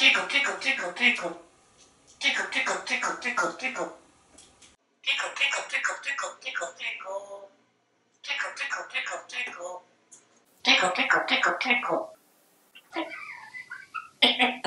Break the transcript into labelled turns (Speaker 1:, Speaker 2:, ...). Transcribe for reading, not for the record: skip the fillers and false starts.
Speaker 1: tickle, tickle, tickle, tickle. Tickle, tickle, tickle, tickle, tickle. Tickle, tickle, tickle, tickle, tickle, tickle. Tickle, tickle, tickle, tickle. Tickle, tickle, tickle, tickle.